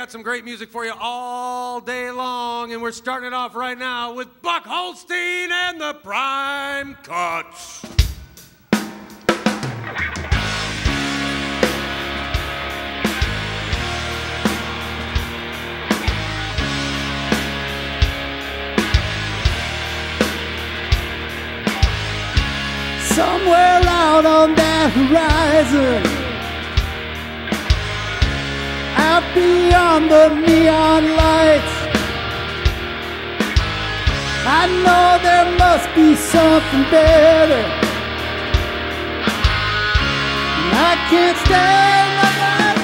got some great music for you all day long, and we're starting it off right now with Buck Holstein and the Prime Cuts. Somewhere out on that horizon, out beyond the neon lights, I know there must be something better. And I can't stand another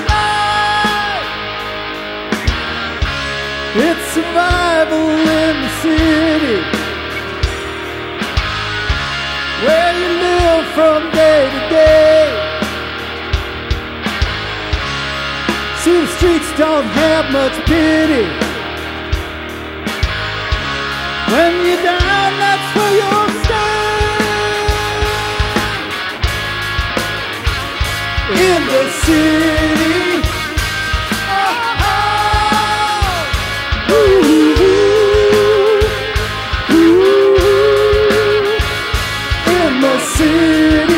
night. It's survival in the city, where you live from day to day. See, the streets don't have much pity. When you're down, that's where you'll stay. In the city. Oh, oh. Ooh, in the city.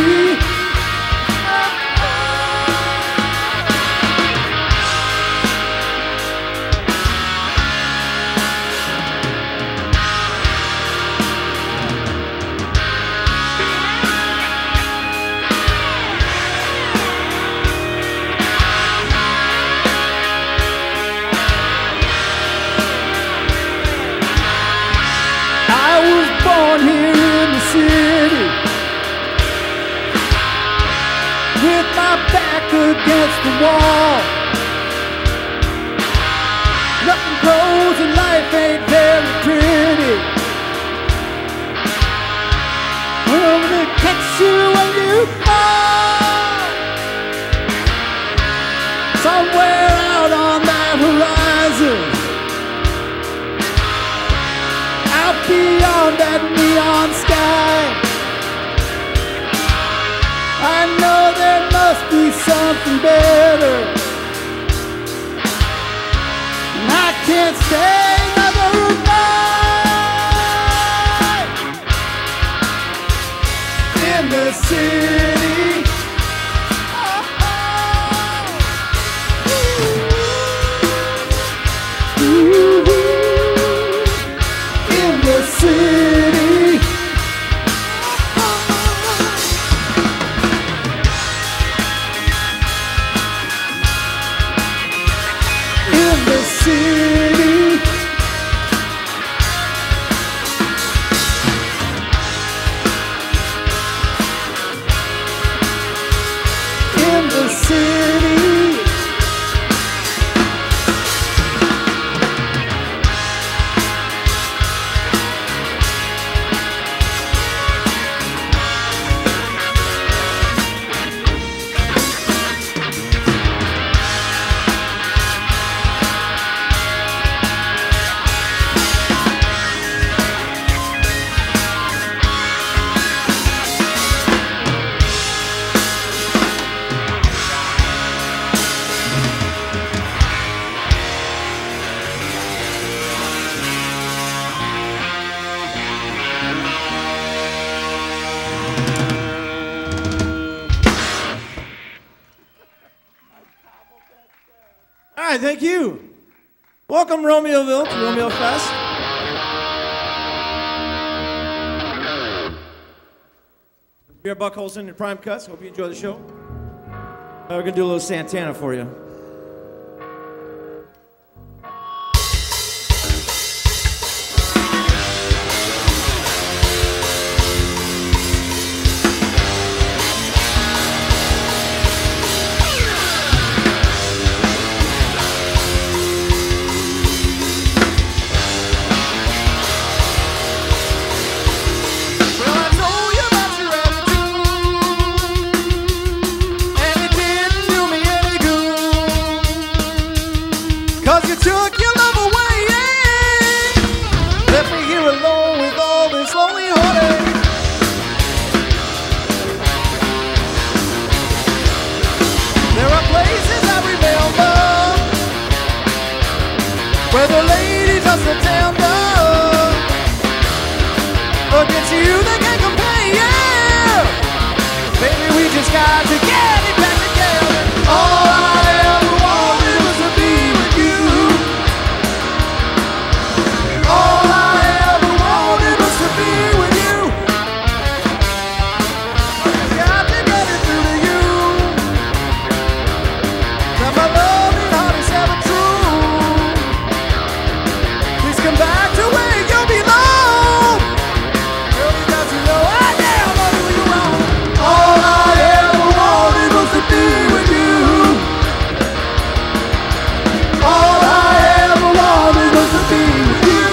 Against the wall, nothing grows and life ain't very pretty. Well, they catch you when you fall, somewhere out on that horizon, out beyond that neon sky. I know there must be something better, and I can't stay another night in the city. Ooh, in the city. Thank you. Welcome, Romeoville, to Romeofest. We are Buck Holstein and Prime Cuts. Hope you enjoy the show. We're going to do a little Santana for you. And it didn't do me any good. you, they can't compare, yeah. Baby, we just got to get it back together. All I ever wanted was to be with you. All I ever wanted was to be with you. Got to get it through to you. That my loving heart is ever true. Please come back to where you belong. Girl, you got to know I damn love you when you're wrong. All I ever wanted was to be with you. All I ever wanted was to be with you.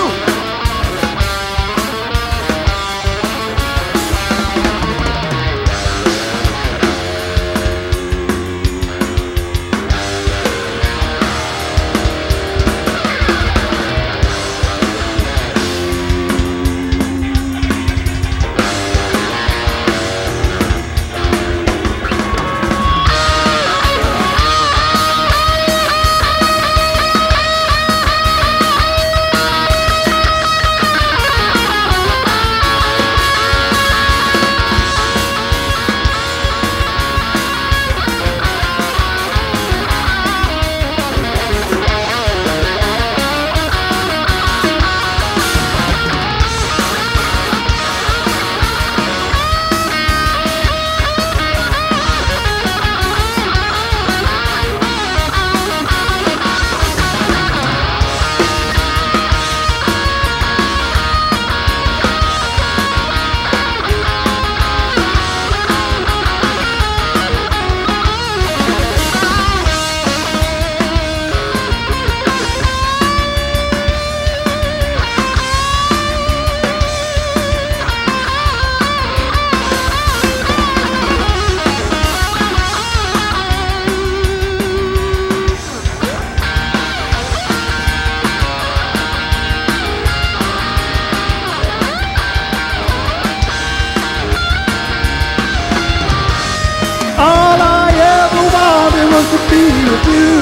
All I ever wanted was to be with you.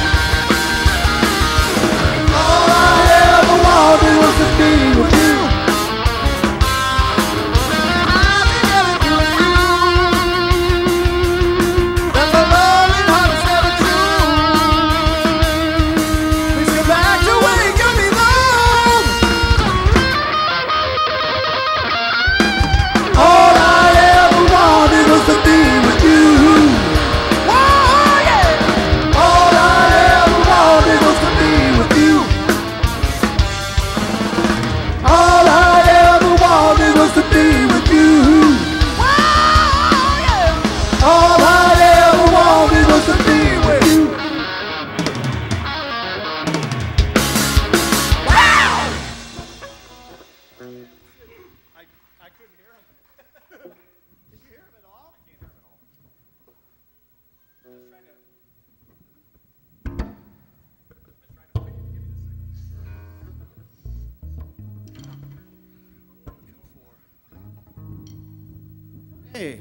All I ever wanted was to be with you. I'll be getting through to you. That my loving heart is never true. Please come back to where you belong. All I ever wanted was to be with you. Whoa, yeah. All I ever wanted was to be with you. All I ever wanted was to be with you. Whoa, yeah. All I ever wanted was to be with you. Wow. I couldn't hear him. Did you hear him at all? I can't hear him at all. Just trying to. Hey.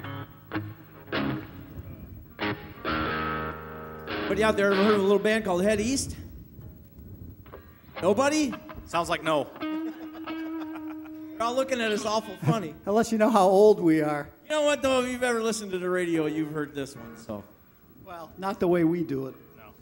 Anybody out there ever heard of a little band called Head East? Nobody? Sounds like no. They're all looking at us awful funny. Unless you know how old we are. You know what, though? If you've ever listened to the radio, you've heard this one, so. Well, not the way we do it.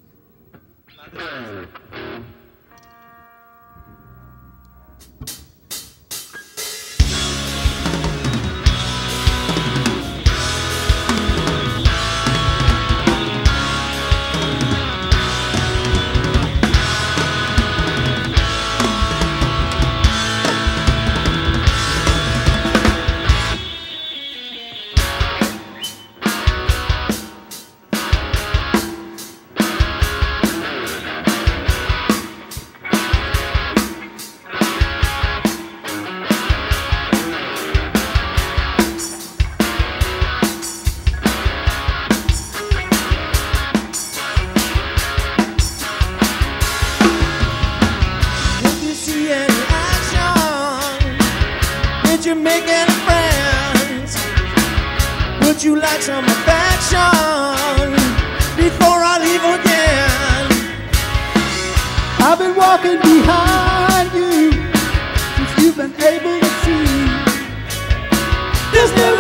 you make any friends? Would you like some affection before I leave again? I've been walking behind you since you've been able to see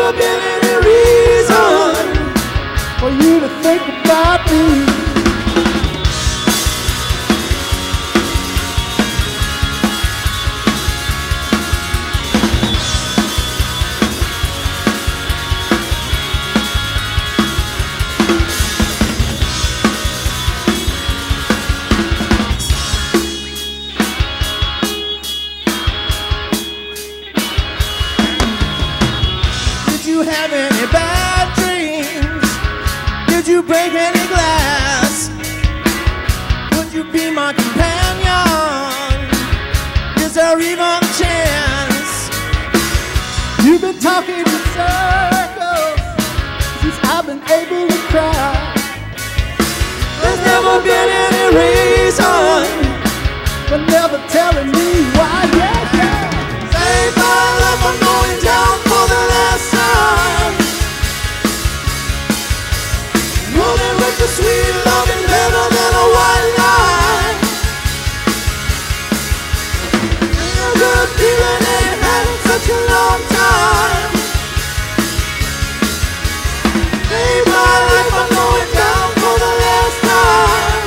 never been any reason for you to think about me. Have any bad dreams? Did you break any glass? Would you be my companion? Is there even a chance? You've been talking in circles since I've been able to cry. There's never been any reason for never telling me why. Yeah, yeah. Save my life, I'm going down for the last time. Rolling with the sweet loving better than a white line. A good feeling ain't had in such a long time. Save my life, I'm going down for the last time.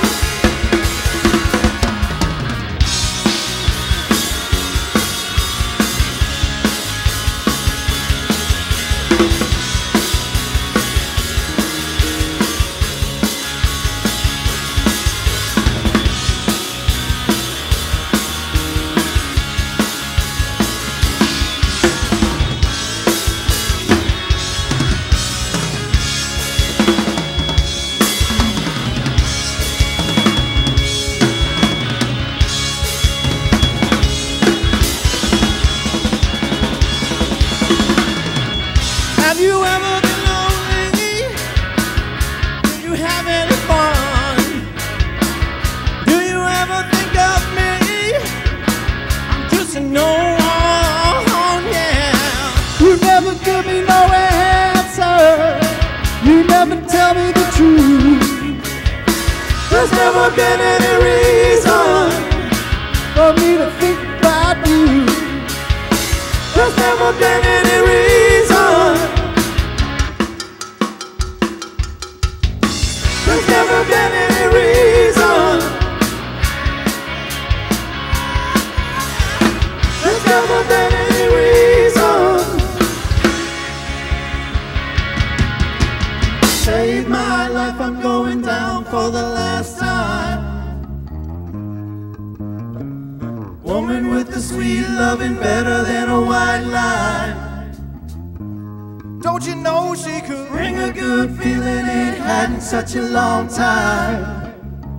Have you ever been lonely? Do you have any fun? Do you ever think of me? I'm just a no one, yeah. You never give me no answer. You never tell me the truth. There's never been any reason for me to think about you. There's never been any reason. There's never been any reason. There's never been any reason. Save my life, I'm going down for the last time. Woman with the sweet loving better than a white line. Don't you know she could bring a good feeling ain't had in such a long time.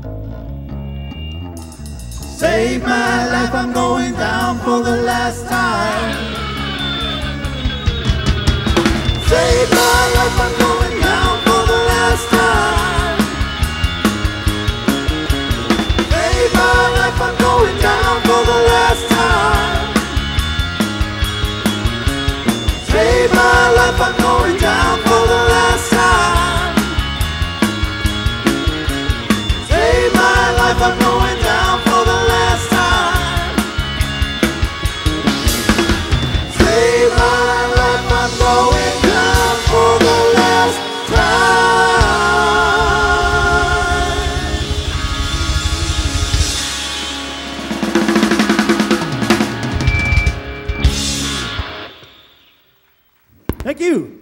Save my life, I'm going down for the last time. Save my life, I'm going down for the last time. Save my life, I'm going down for the last time. Save my life, I'm going down for the last time. Save my life, I'm going down for the last time. Save my life, I'm going down for the last time. Thank you.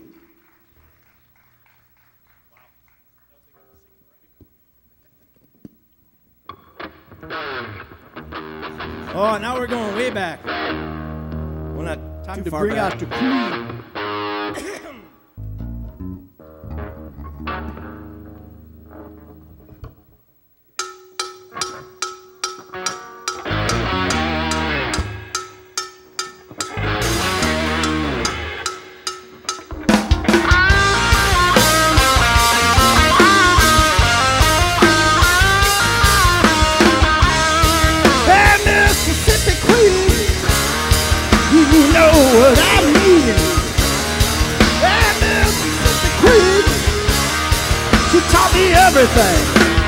Oh, now we're going way back. We're not time to bring out the crew. What I mean, that Mississippi Queen, she taught me everything.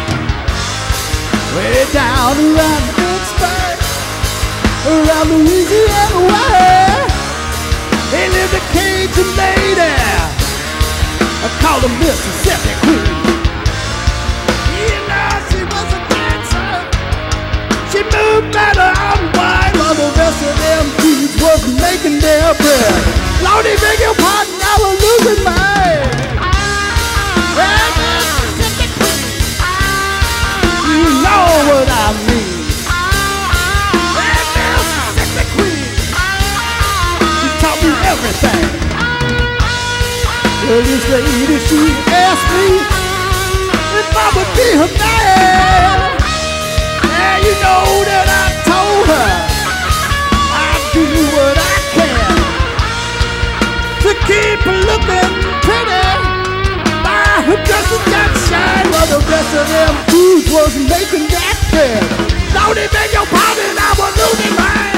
Way down around Pittsburgh, around Louisiana way, they live the Cajun lady, I called her Mississippi Queen. You know she was a dancer. She moved better on wine while the rest of them dudes was making their bread. Lordy, beg your pardon, I was losing my head. Well, Mississippi Queen, you know what I mean. Well, Mississippi Queen, she taught me everything. Well, this lady, she asked me if I would be her man. And you know that I told her I'd do what I can to keep her looking pretty. By her dresses that shine while the rest of them dudes was making that bread. Don't it beg your pardon, I was losing my head.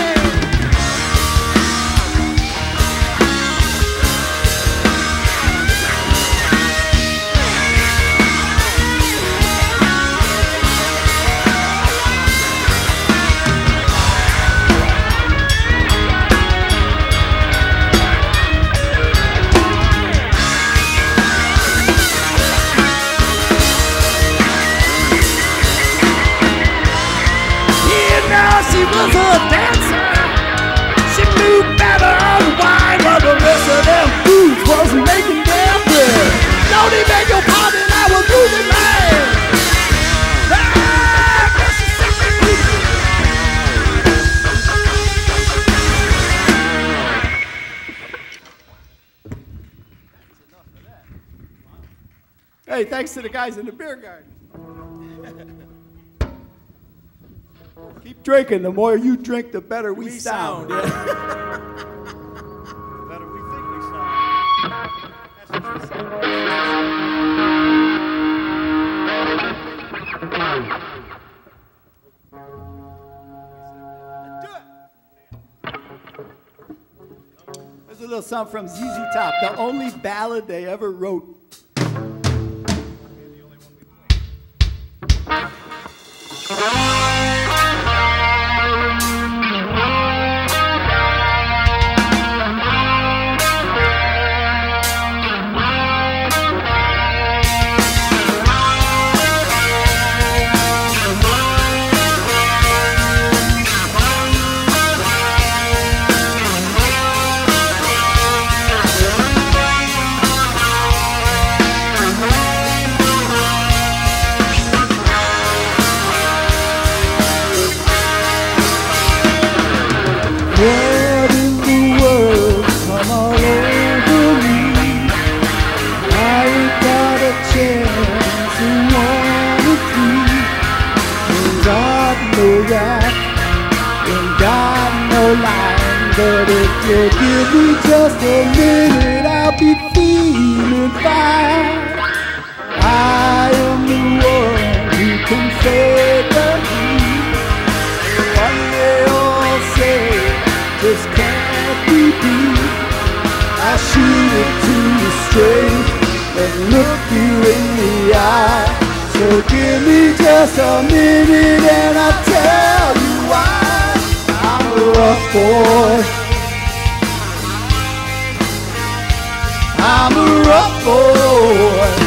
She was a dancer. She moved better on the wine while the rest of them dudes was making their bread. Don't even beg your pardon, I was losing my head. Ah, Mississippi Queen. Hey, thanks to the guys in the beer garden. Keep drinking. The more you drink, the better we sound. Yeah. The better we think we sound. That's what she said. There's a little something from ZZ Top, the only ballad they ever wrote. What in the world come all over me? I ain't got a chance in 1 or 3. Ain't got no rap, ain't got no line. But if you give me just a minute, I'll be feeling fine. I am the one who can save the heat. One day all say this can't be beat. I shoot it to you straight and look you in the eye. So give me just a minute and I'll tell you why. I'm a rough boy. I'm a rough boy.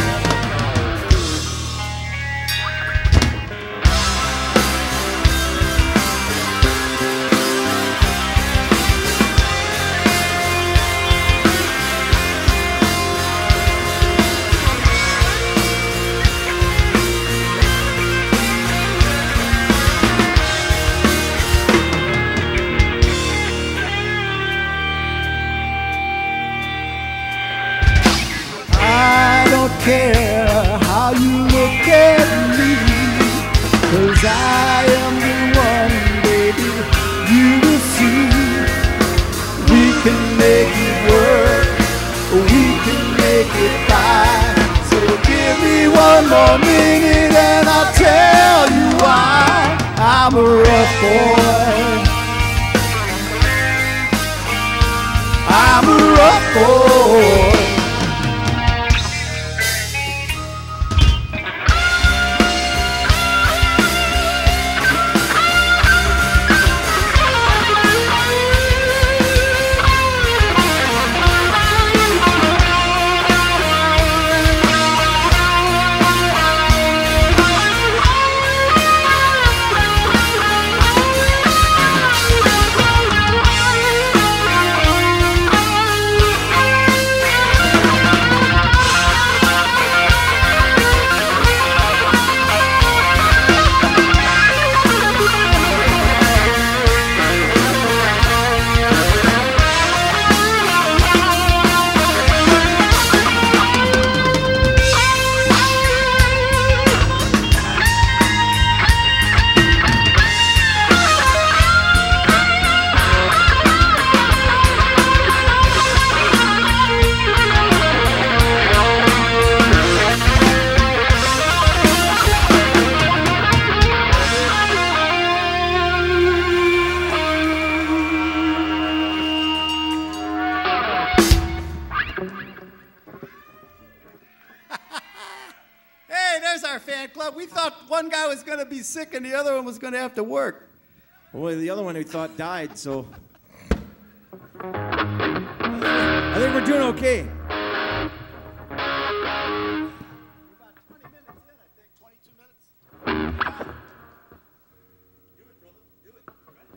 Care how you look at me, 'cause I am the one, baby, you will see. We can make it work, we can make it fine. So give me one more minute and I'll tell you why. I'm a rough boy. I'm a rough boy. there's our fan club. We thought one guy was going to be sick and the other one was going to have to work. Boy, the other one we thought died, so I think we're doing okay. About 20 minutes in, I think. 22 minutes. Do it, brother. Do it.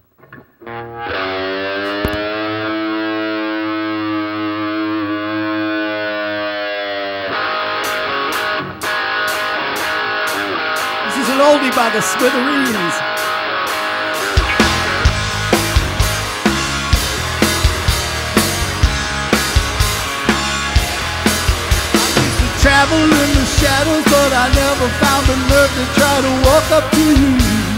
This is an oldie by the Smithereens. Travel in the shadows, but I never found the nerve to try to walk up to you.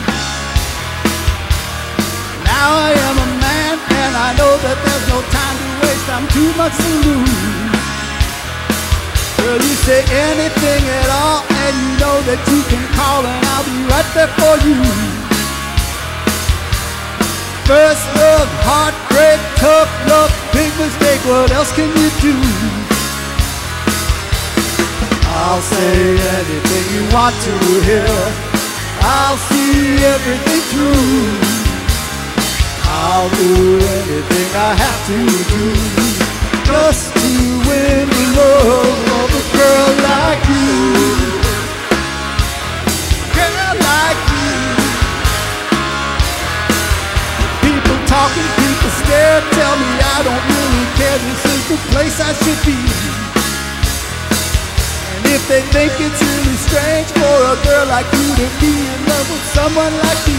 Now I am a man, and I know that there's no time to waste. I'm too much to lose. Girl, you say anything at all, and you know that you can call, and I'll be right there for you. First love, heartbreak, tough love, big mistake. What else can you do? I'll say anything you want to hear. I'll see everything through. I'll do anything I have to do just to win the love of a girl like you. Girl like you. People talking, people scared. Tell me I don't really care. This is the place I should be. If they think it's really strange for a girl like you to be in love with someone like me,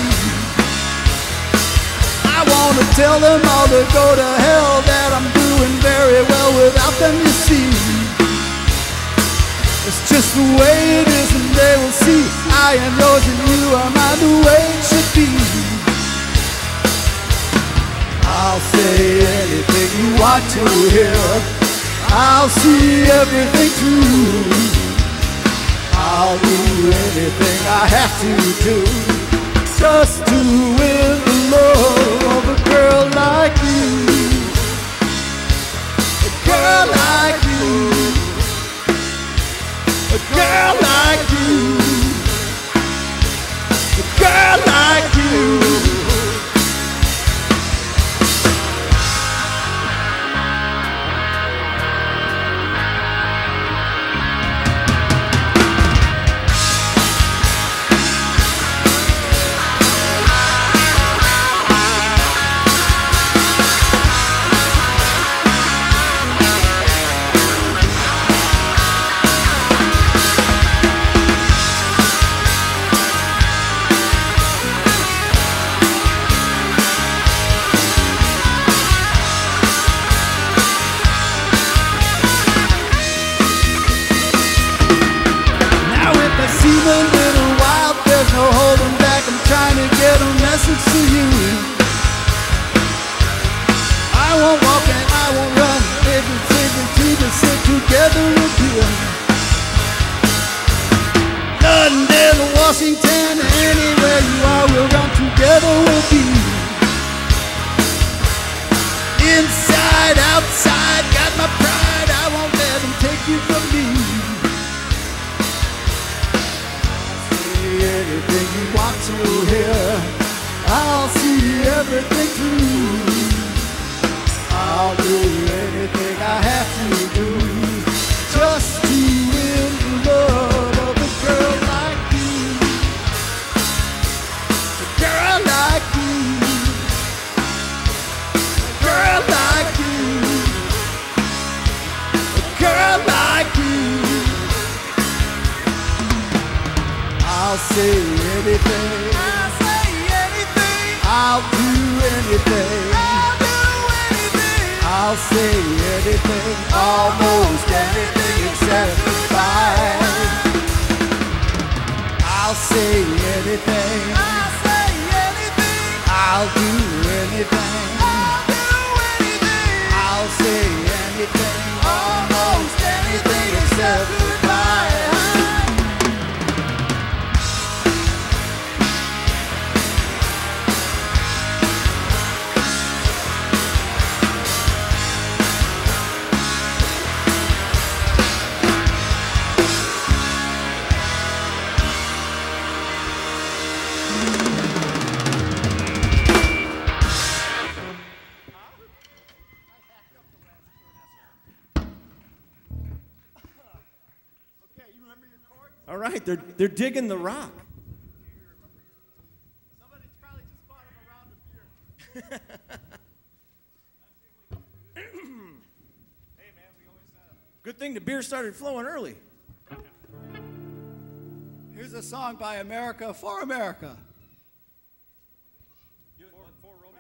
I wanna tell them all to go to hell, that I'm doing very well without them, you see. It's just the way it is and they will see I am yours and you are mine the way it should be. I'll say anything you want to hear. I'll see everything through. I'll do anything I have to do just to win the love of a girl like you. A girl like you. A girl like you. A girl like you. To you, I won't walk and I won't run. Everything to the sit together with you. London, Washington, anywhere you are, we'll run together with you. Inside, outside, got my pride. I won't let them take you from me. Say anything you want to hear. I'll see everything through. I'll do anything I have to do just to win the love of a girl like you. A girl like you. A girl like you. A girl like you. I'll say anything. I'll do anything. I'll do anything. I'll say anything, almost anything except goodbye. I'll say anything. I'll say anything. I'll do anything. I'll do anything. I'll say anything, almost anything except goodbye. All right, they're digging the rock. Somebody's probably just bought him a round of beer. Hey, man, we always Good thing the beer started flowing early. Here's a song by America for America. For Romeo.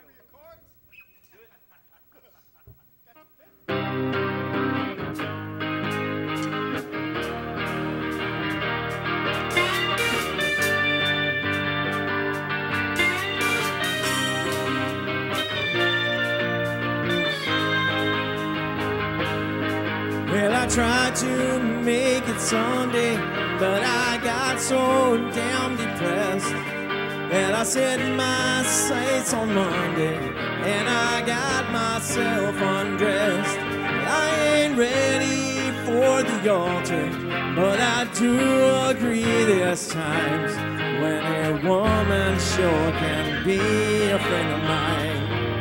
Well, I tried to make it Sunday, but I got so damn depressed that I set my sights on Monday, and I got myself undressed. I ain't ready for the altar, but I do agree there's times when a woman sure can be a friend of mine.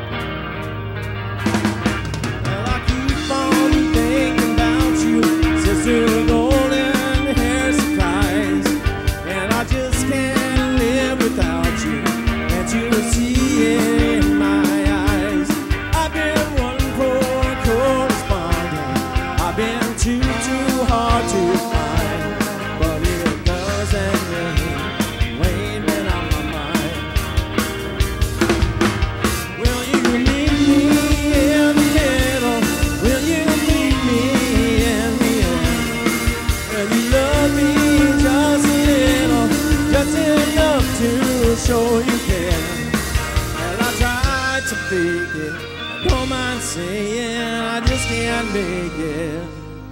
Well, I keep on thinking about you, sister, golden hair surprise, and I just can't live without you. Can't you see it in my eyes? I've been one poor correspondent, I've been too hard to find, but it doesn't rain when I'm on my mind. Will you meet me in the middle? Will you meet me in the end? Will you love me just a little, just enough to show you care? And I tried to fake it, I don't mind saying I just can't make it.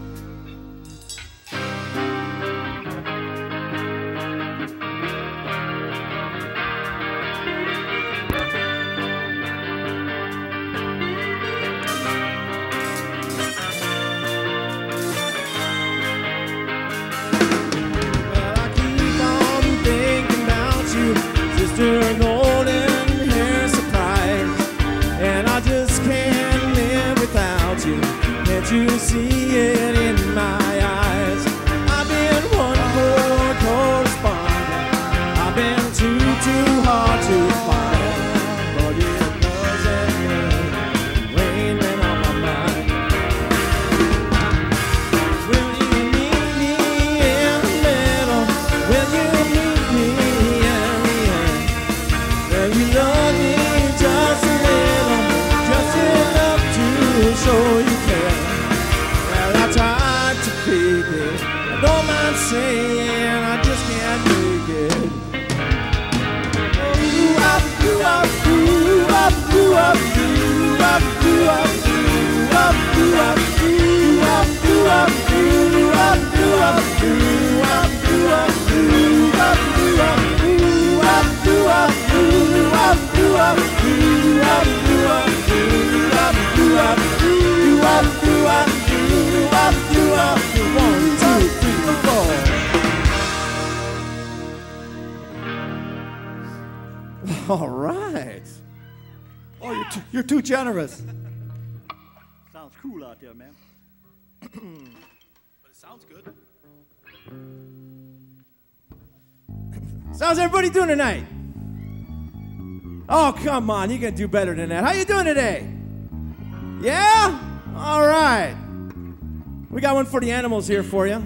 Golden hair surprise, and I just can't live without you. Can't you see it in my eyes? I've been one poor correspondent, I've been too hard to find, but it doesn't rain when on my mind. Will you meet me in the middle? Will you meet me in the end? Will you love me just a little, just enough to show you care? Well, I tried to fake it, I don't mind saying I just can't make it. All right. Oh, you're too generous. Sounds cool out there, man. But it sounds good. How's everybody doing tonight? Oh, come on, you can do better than that. How you doing today? Yeah? All right. We got one for the animals here for you.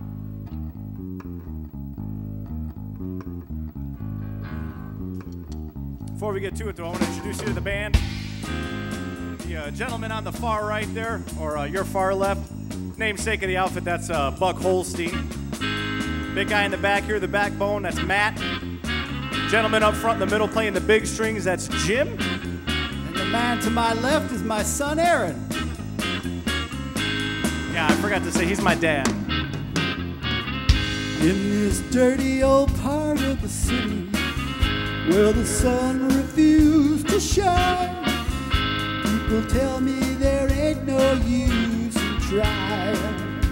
Before we get to it, though, I want to introduce you to the band. The gentleman on the far right there, or your far left, namesake of the outfit, that's Buck Holstein. Big guy in the back here, the backbone, that's Matt. Gentleman up front in the middle playing the big strings, that's Jim. And the man to my left is my son, Aaron. Yeah, I forgot to say, he's my dad. In this dirty old part of the city where the sun refused to shine, people tell me there ain't no use in trying.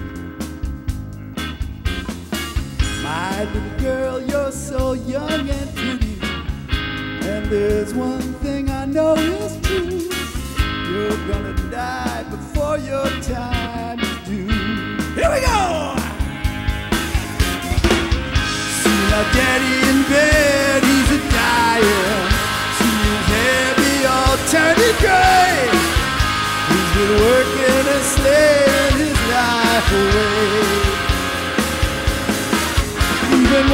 My little girl, you're so young and pretty, and there's one thing I know is true. You're gonna die before your time is due. Here we go! my daddy in bed, he's a dying. See his hair be all turning gray. He's been working and slaving his life away. He's been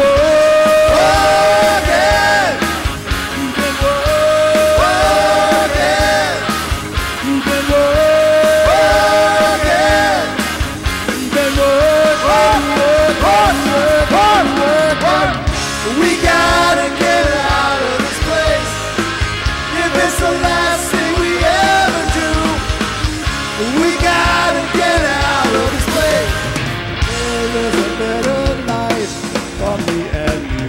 working. He's been working. He's been working. He's been working. We gotta get out of this place. If it's the last thing we ever do, we gotta get out of this place. There's a better life for me and you.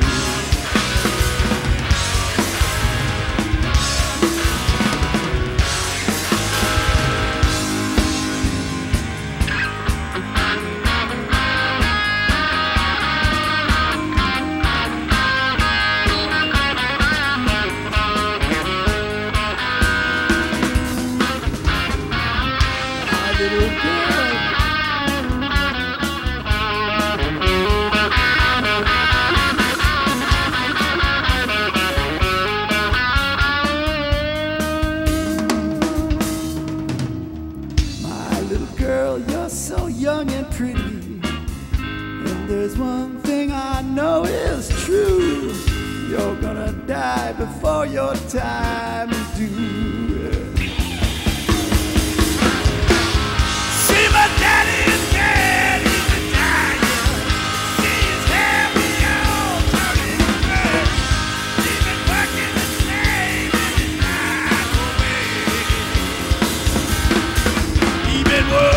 Young and pretty, and there's one thing I know is true: you're gonna die before your time is due. See, my daddy is dead, he's a dying. See his hair be all turning red. He's been working the same in his life away. He's been working.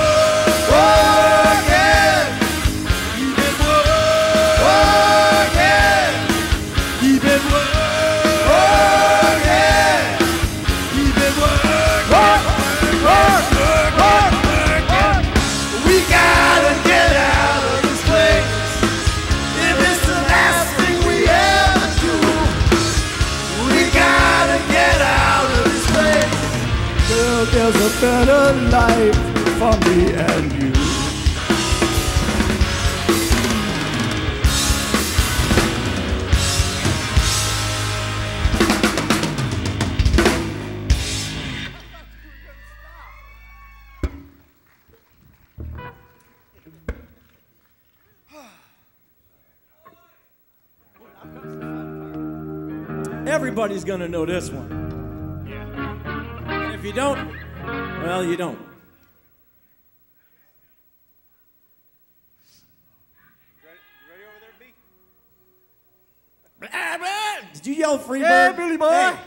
There's a better life for me and you. Everybody's gonna know this one. And if you don't, well, you don't. You ready over there, B? Did you yell Freebird? Yeah, Billy boy. Hey,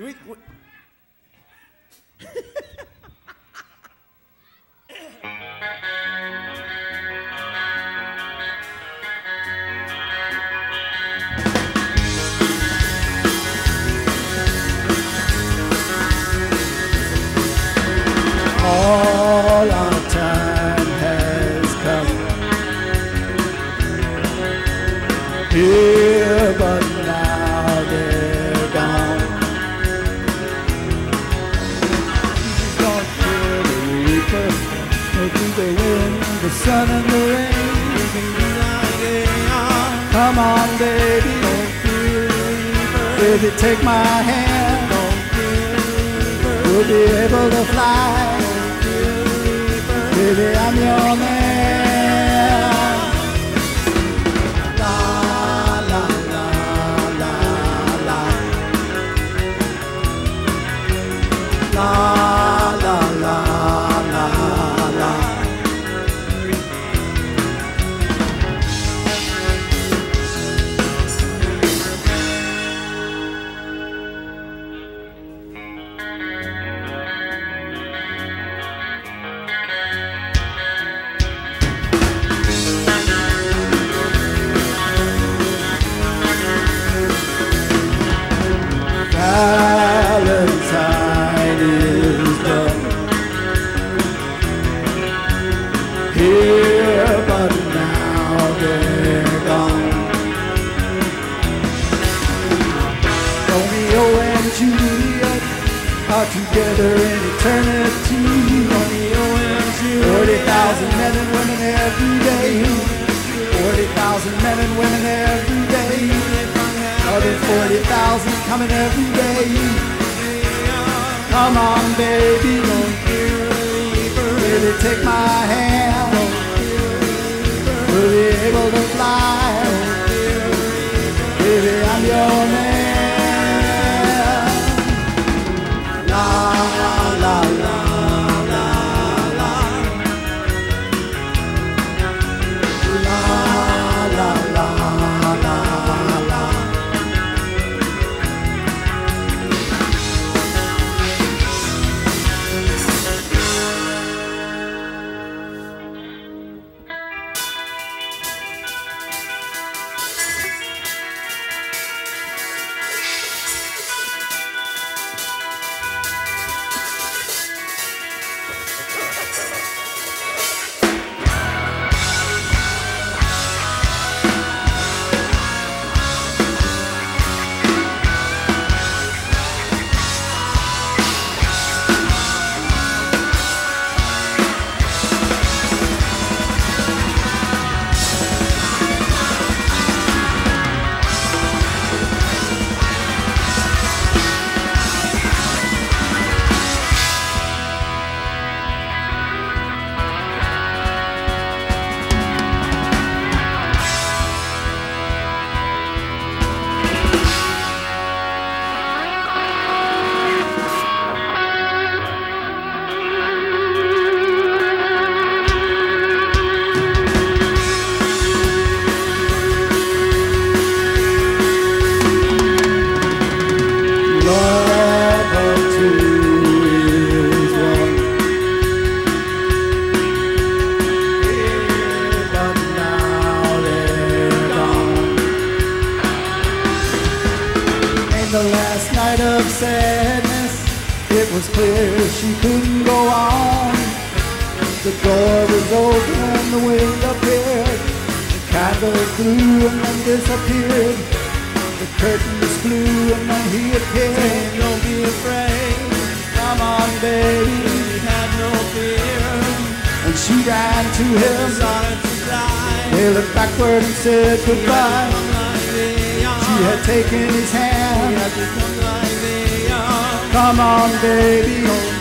All our time has come here, but now they're gone. She's gone through the reaper, through the wind, the sun and the rain. Come on, baby, baby, take my hand. We'll be able to fly. Baby, I'm your man. La la la la la. La la la la la. Valentine is done here, but now they're gone. Romeo and Juliet are together in eternity. Romeo and Juliet. 40,000 men and women every day. 40,000 men and women every day. coming every day. Come on, baby, baby, take my hand. We'll be able to fly. Baby, I'm your man. La la la la la la. La la la la la. Was clear she couldn't go on. The door was open and the wind appeared. The candle blew and then disappeared. The curtains flew and then he appeared. Saying, don't be afraid, come on baby, have no fear. And she ran to him. They looked backward and said goodbye. She had taken his hand. Come on, baby.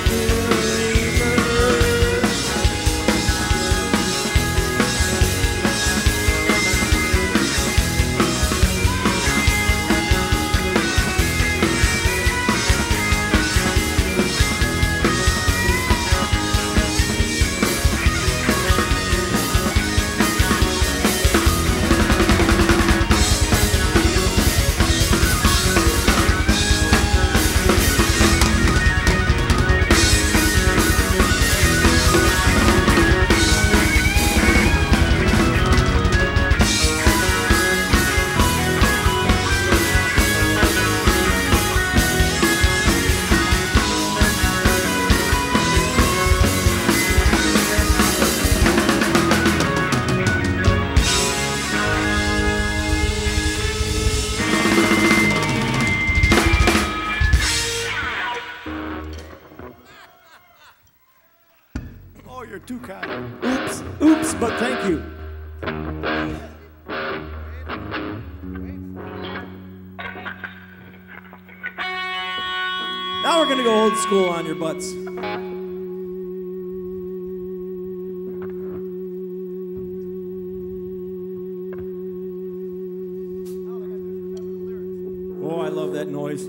Too kind. Oops, but thank you. Now we're gonna go old school on your butts. Oh, I love that noise.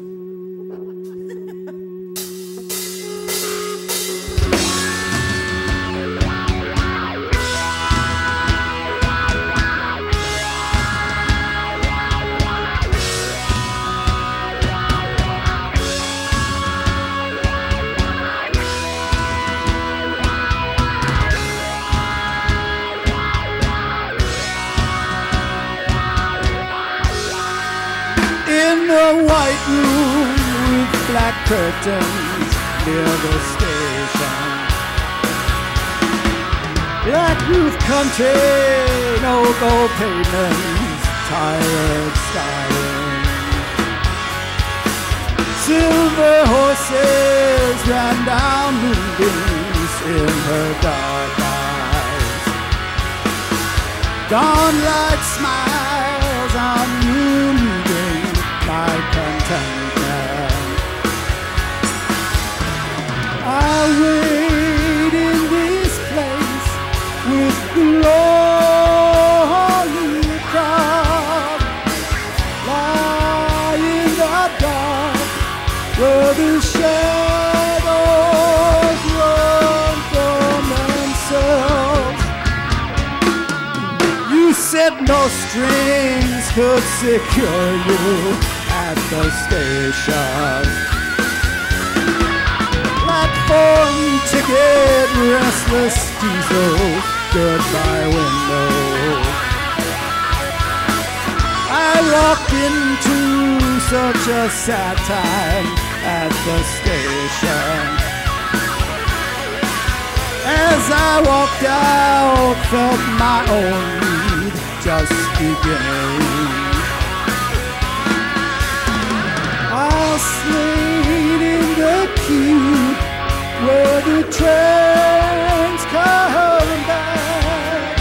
White room with black curtains near the station. Black roof country, no gold pavements, tired styling. Silver horses ran down moonbeams in her dark eyes. Dawn-like smiles on you leaving my content. I'll wait in this place with the lonely crowd, lie in the dark where the shadows run from themselves. You said no strings could secure you at the station. Platform ticket, restless diesel, goodbye window. I walked into such a sad time at the station. As I walked out, felt my own need just beginning. I'll slide in the queue where the trains come back.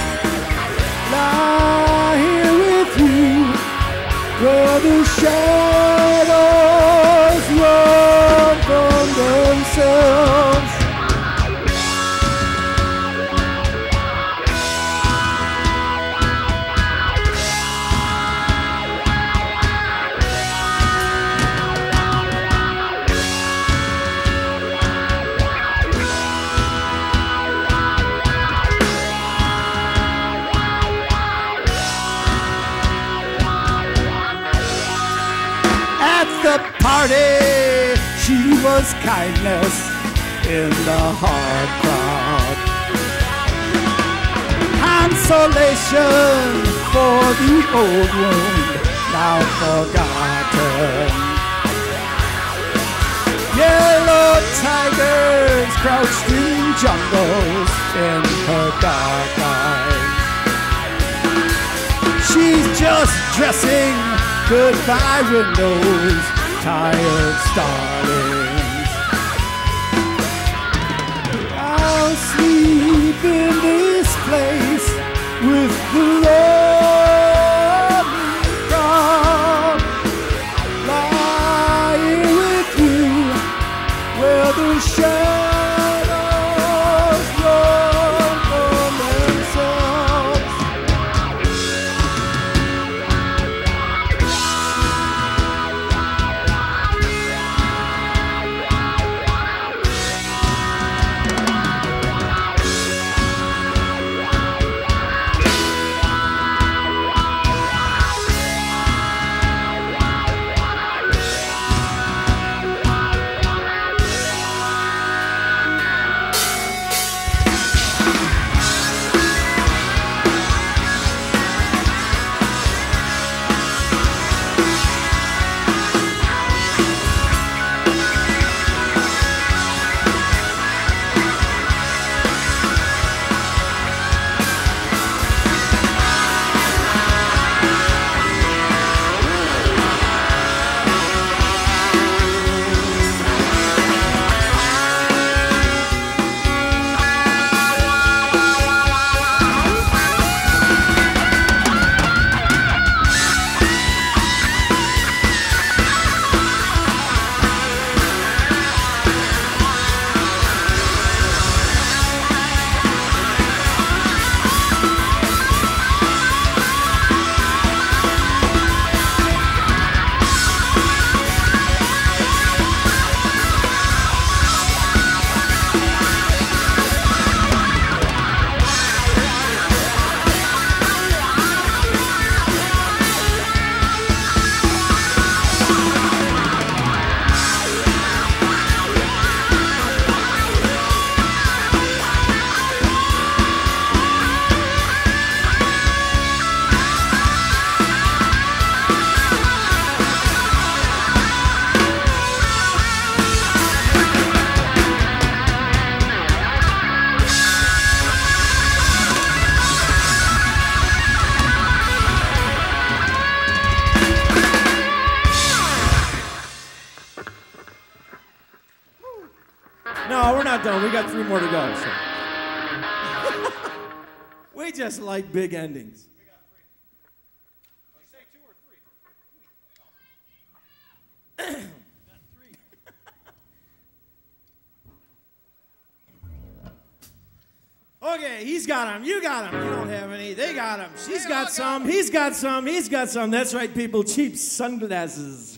Lie here with you where the shadows run from themselves. The party, she was kindness in the hard crowd. Consolation for the old wound now forgotten. Yellow tigers crouched in jungles in her dark eyes. She's just dressing goodbye windows, tired starlings. I'll sleep in this place with the lonely crowd, lying with you where the shadows run from themselves. No, we're not done. We got 3 more to go. So. We just like big endings. We got 3. Did you say 2 or 3? 3. Okay, he's got them. You got them. You don't have any. They got them. She's got some. He's got some. He's got some. That's right, people. Cheap sunglasses.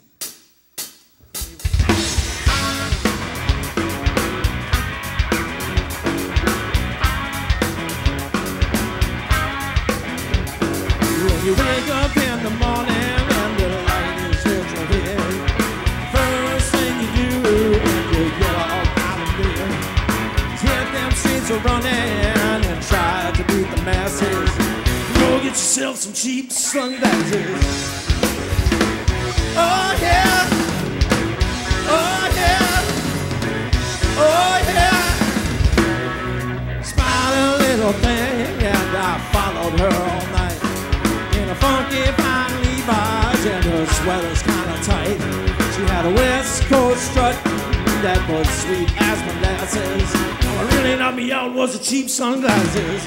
When you wake up in the morning and the light is hit your head, first thing you do when you get all out of bed is hit them streets are running and try to beat the masses. Go get yourself some cheap sunglasses. Oh yeah, oh yeah, oh yeah. Smiling little thing, and I followed her all night. Funky fine Levi's and her sweater's kinda tight. She had a West Coast strut that was sweet as molasses. What really knocked me out was the cheap sunglasses.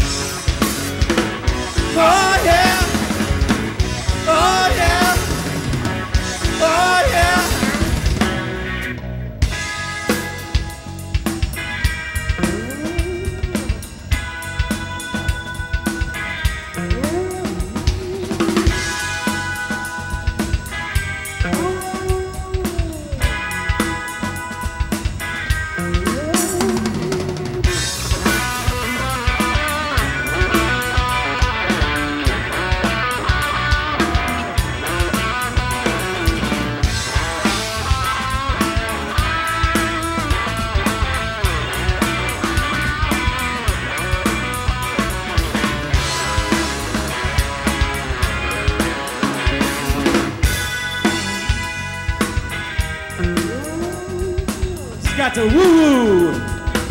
Oh yeah, oh yeah, oh yeah. Got to woo-woo.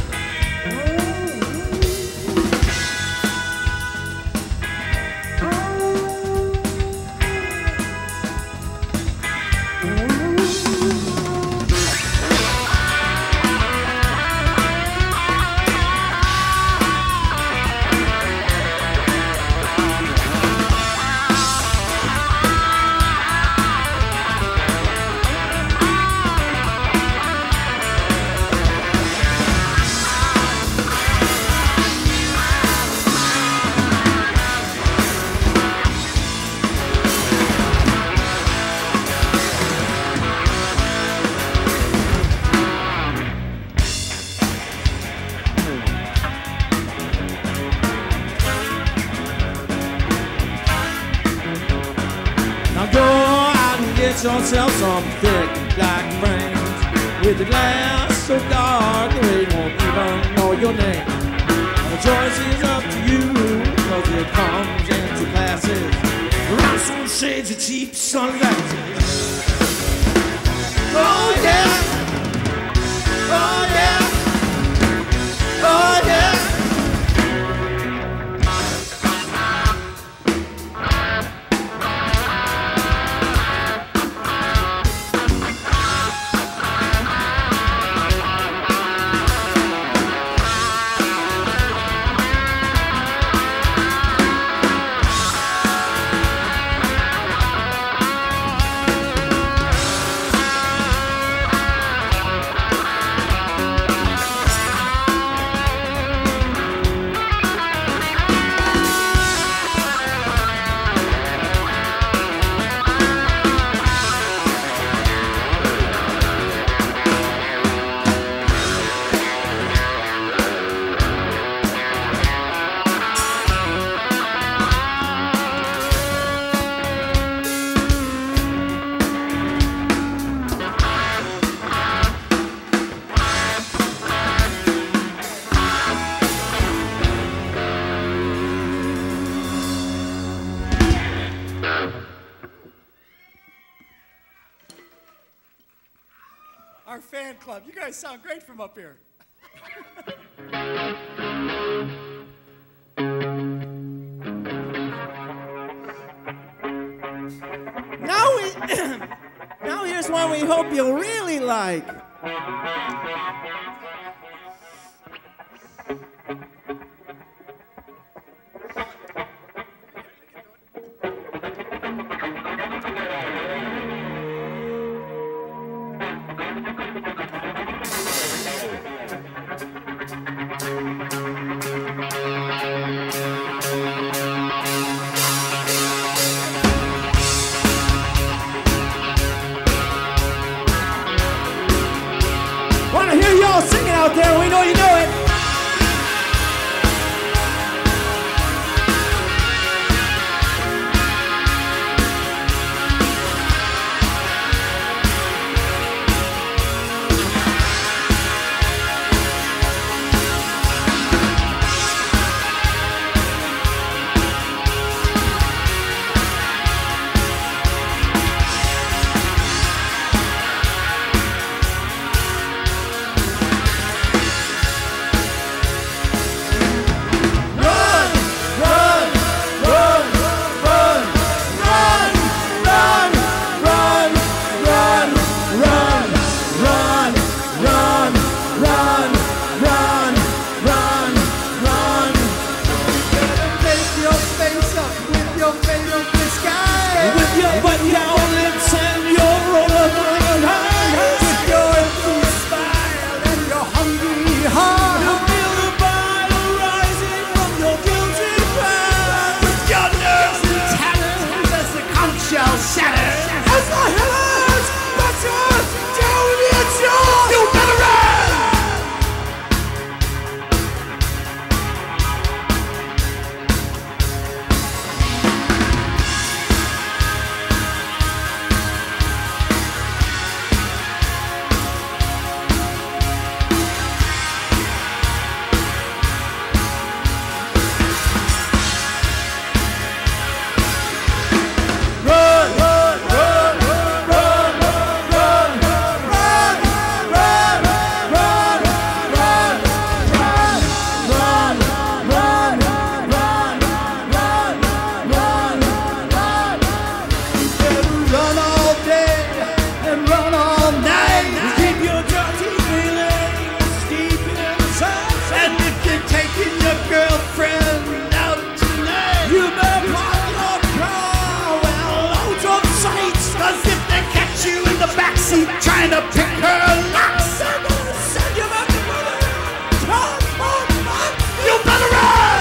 Yourself some thick black frames with a glass so dark they won't even know your name. The choice is up to you, cause it comes in two classes. Around some shades of cheap sunglasses. Oh yeah, oh yeah, oh yeah. Our fan club. You guys sound great from up here. Now here's one we hope you'll really like. out there. We know you know it. Trying to pick her locks. They're gonna send you back to mother. You better run!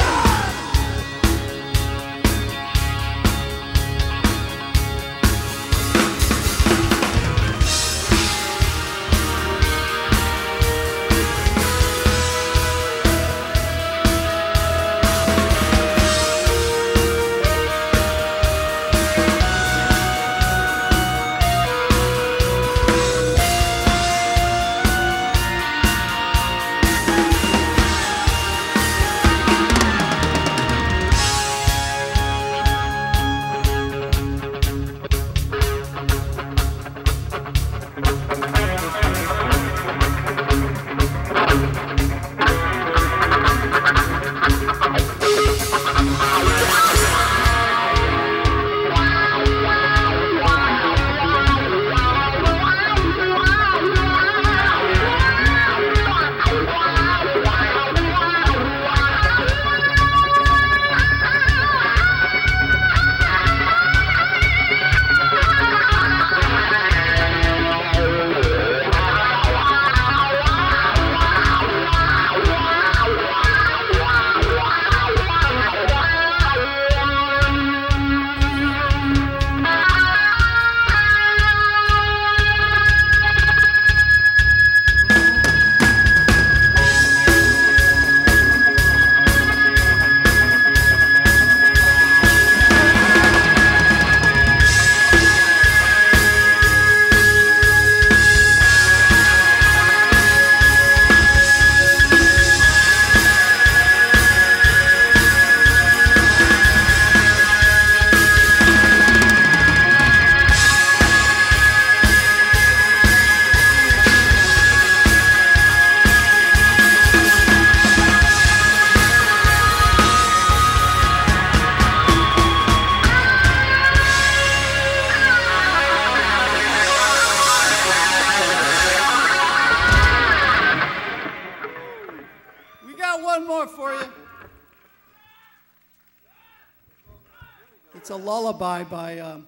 It's a lullaby by, who's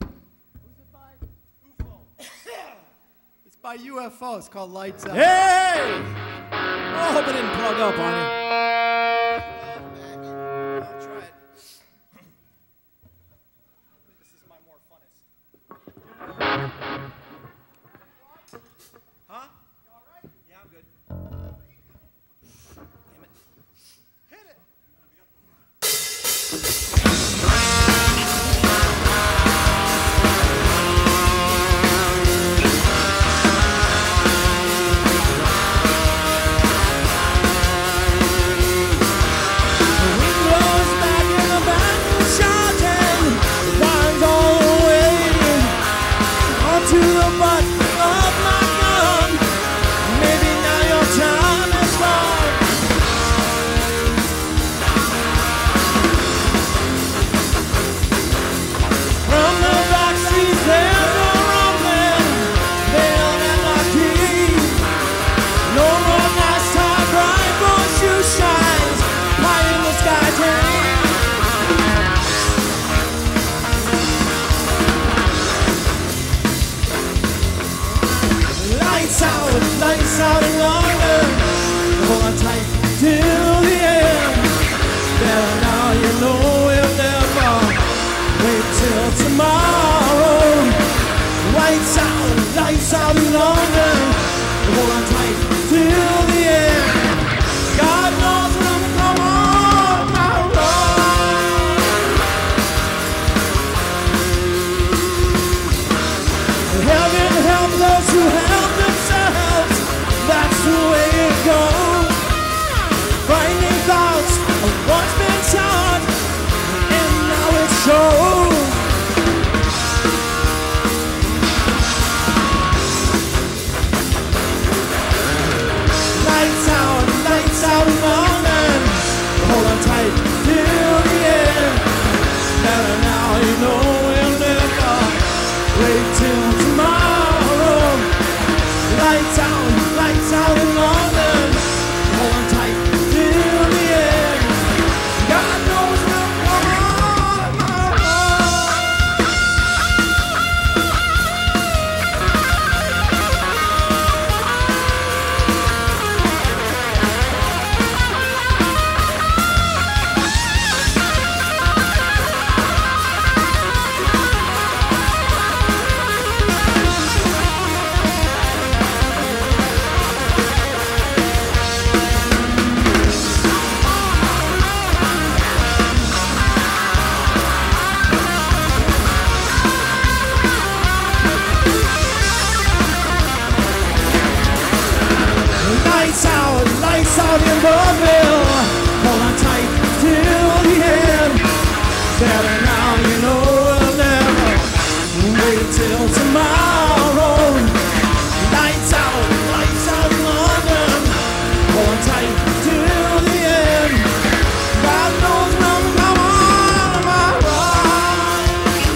it by? UFO. It's by UFO. It's called Lights Out. Hey! Oh, I hope it didn't plug up on you. I'll try it. This is my more funnest. Huh? You all right? Yeah, I'm good. till tomorrow. Lights out in London. Hold on tight till the end. God knows when I'm gonna come on my road. Heaven help those who help themselves. That's the way it goes. Frightening thoughts of what's been shot, and now it shows. Lights out in London. Hold on tight till the end. Better now you know we'll never wait till tomorrow. Lights out in London. Hold on tight till the end. God knows we'll come on my Lights out in Romeoville. Hold on tight till the end. Better now you know we'll never wait till tomorrow. Lights out in London. Hold on tight till the end. God knows when I'm on my ride.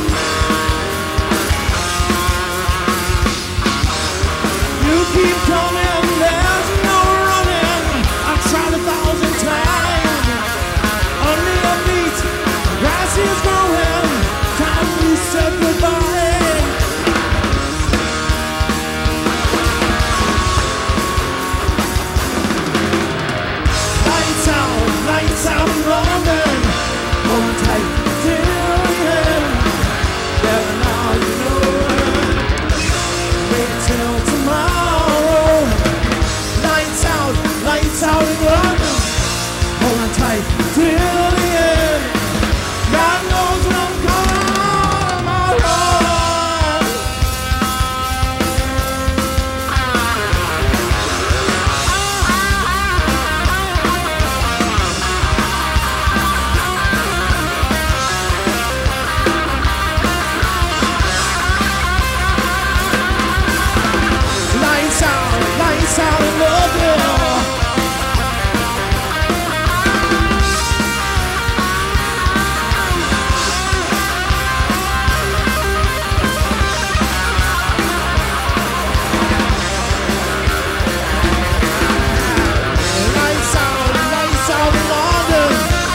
You keep coming, there's no running. I've tried 1,000 times. Under your feet, grass is growing. Time you said goodbye. Lights out in London. Hold on tight till the end. Better now you know it. Wait till tomorrow. Lights out in London. Hold on tight till the end. God knows when I'm coming on my road. Lights out in London. Lights out in London.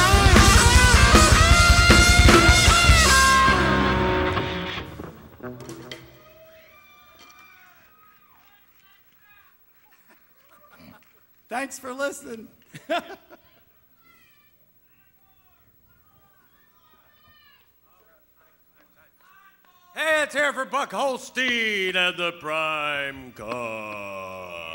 Thanks for listening. Hey, it's here for Buck Holstein and the Prime Car.